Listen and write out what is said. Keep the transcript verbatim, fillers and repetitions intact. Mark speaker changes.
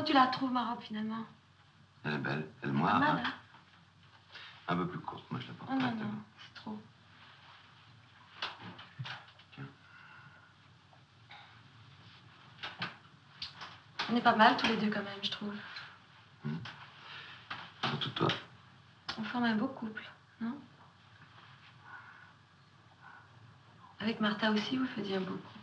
Speaker 1: Comment tu la trouves, ma robe, finalement?
Speaker 2: Elle est belle, elle est noire.
Speaker 1: Pas mal,
Speaker 2: Hein.
Speaker 1: hein?
Speaker 2: Un peu plus courte, moi je la porte
Speaker 1: Oh non,
Speaker 2: correctement.
Speaker 1: non, c'est trop.
Speaker 2: Tiens.
Speaker 1: On est pas mal tous les deux quand même, je trouve.
Speaker 2: Mmh. Surtout toi.
Speaker 1: On forme un beau couple, non? Avec Martha aussi, vous faisiez un beau couple.